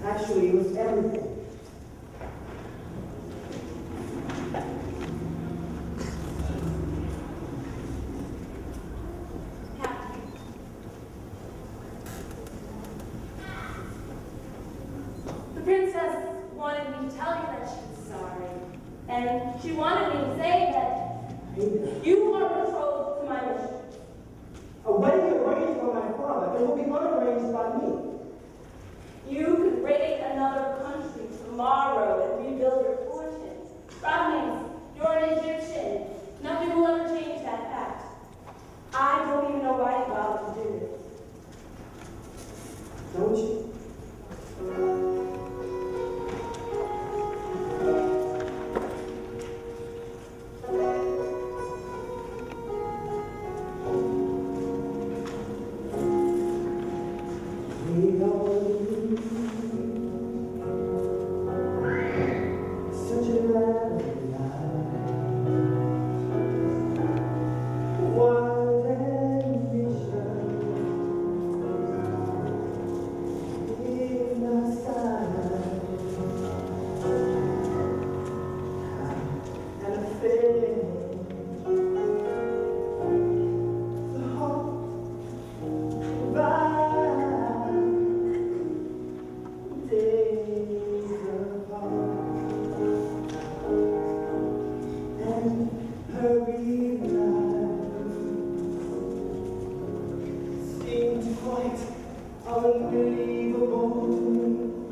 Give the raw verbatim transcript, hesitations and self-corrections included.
Actually, it was everything. The princess wanted me to tell you that she was sorry. And she wanted me to say that you are betrothed to my mistress. A wedding arranged by my father. It will be unarranged by me. You could raid another country tomorrow and rebuild your fortune. Promise, you're an Egyptian. Nothing will ever change that fact. I don't even know why you bothered to do this. Don't you? Unbelievable to me.